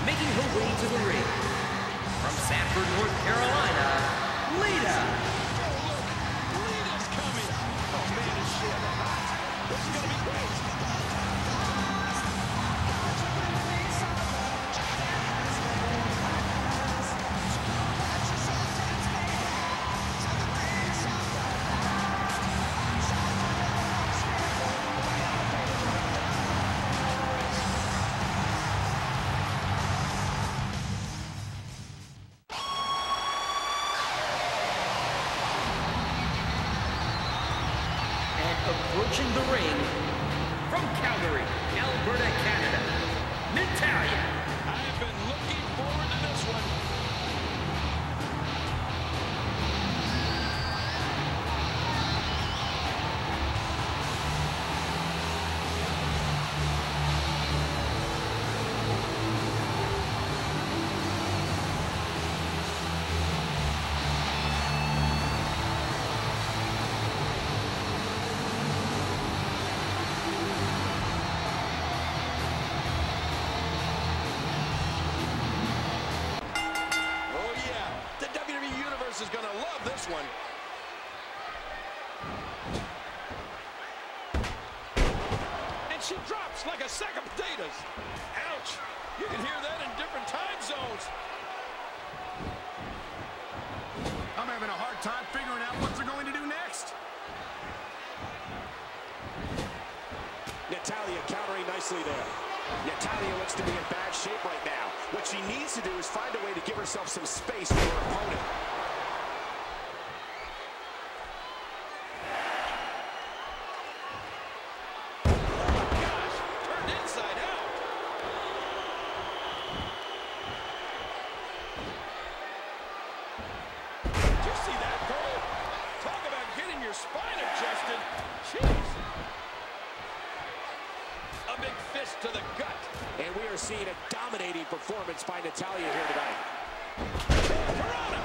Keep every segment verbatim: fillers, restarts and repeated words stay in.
making her way to the ring. From Sanford, North Carolina, Lita. Oh, look, Lita's coming. Oh, man, is she ever hot. This is going to be great. Approaching the ring from Calgary, Alberta, Canada, Natalya. I've been looking forward to this one. Is going to love this one. And she drops like a sack of potatoes. Ouch. You can hear that in different time zones. I'm having a hard time figuring out what they're going to do next. Natalya countering nicely there. Natalya looks to be in bad shape right now. What she needs to do is find a way to give herself some space for her opponent. Spine adjusted. Jeez. A big fist to the gut. And we are seeing a dominating performance by Natalya here tonight. Corona.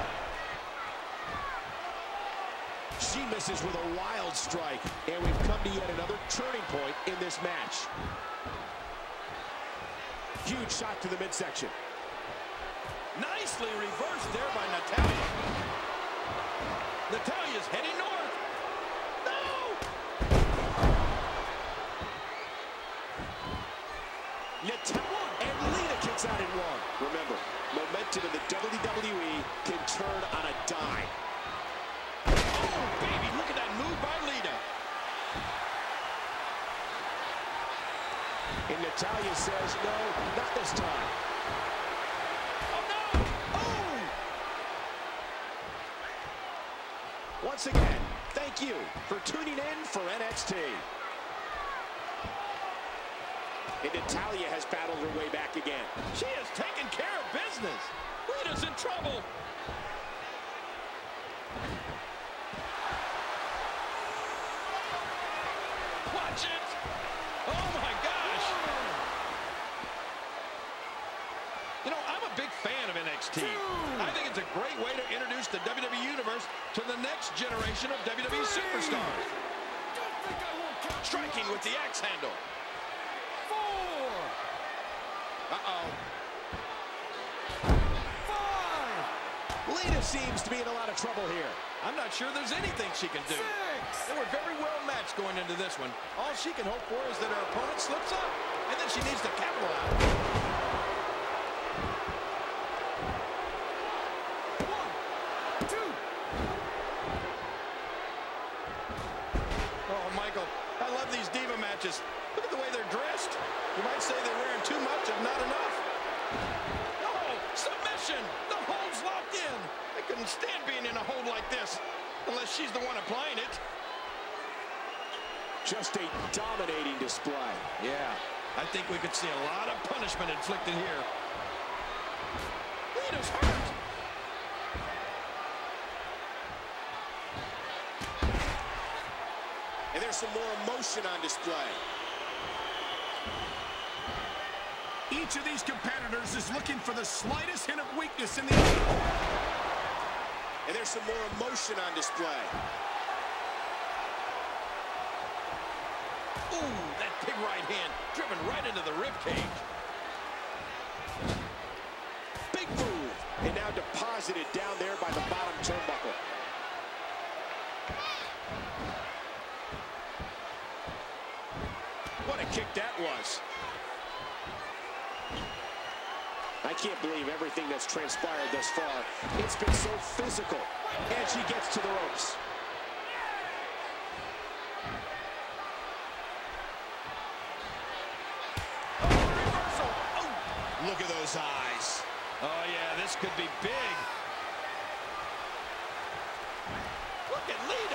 She misses with a wild strike. And we've come to yet another turning point in this match. Huge shot to the midsection. Nicely reversed there by Natalya. Natalya's heading north. Natalya and Lita kicks out in one. Remember, momentum in the W W E can turn on a dime. Oh, baby, look at that move by Lita. And Natalya says, no, not this time. Oh, no! Oh! Once again, thank you for tuning in for N X T. And Natalya has battled her way back again. She has taken care of business. Lita's in trouble. Watch it. Oh, my gosh. You know, I'm a big fan of N X T. I think it's a great way to introduce the W W E Universe to the next generation of W W E superstars. Striking with the axe handle. Uh-oh. Five. Lita seems to be in a lot of trouble here. I'm not sure there's anything she can do. Six. They were very well matched going into this one. All she can hope for is that her opponent slips up, and then she needs to capitalize. One, two. Oh, Michael, I love these diva matches. Look at the way they're dressed. You might say they're wearing too much and not enough. Oh, submission! The hold's locked in. I couldn't stand being in a hold like this, unless she's the one applying it. Just a dominating display. Yeah, I think we could see a lot of punishment inflicted here. Lita's hurt. And there's some more emotion on display. Each of these competitors is looking for the slightest hint of weakness in the other. And there's some more emotion on display. Ooh, that big right hand driven right into the rib cage. deposited down there by the bottom turnbuckle. What a kick that was. I can't believe everything that's transpired thus far. It's been so physical. And she gets to the ropes. Oh, reversal. Oh. Look at those eyes. Oh, yeah, this could be big. Look at Lita.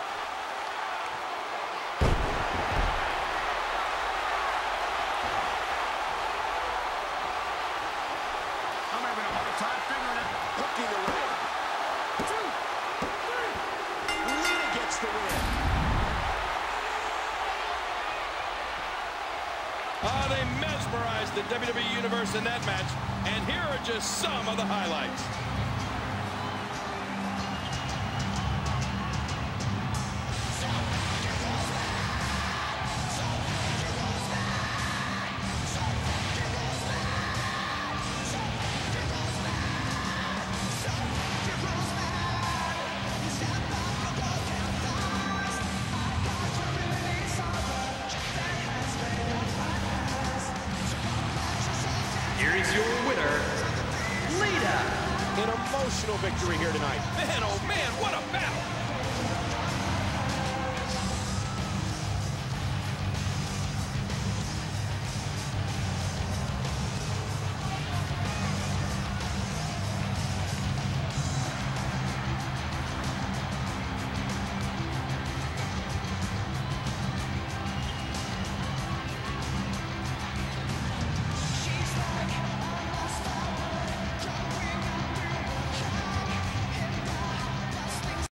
I'm having a hard time figuring it. Hooking the ring. Two, three. Lita gets the win. Oh, they mesmerized the W W E Universe in that match. And here are just some of the highlights. Here is your winner, Lita. An emotional victory here tonight. Man, oh man, what a battle.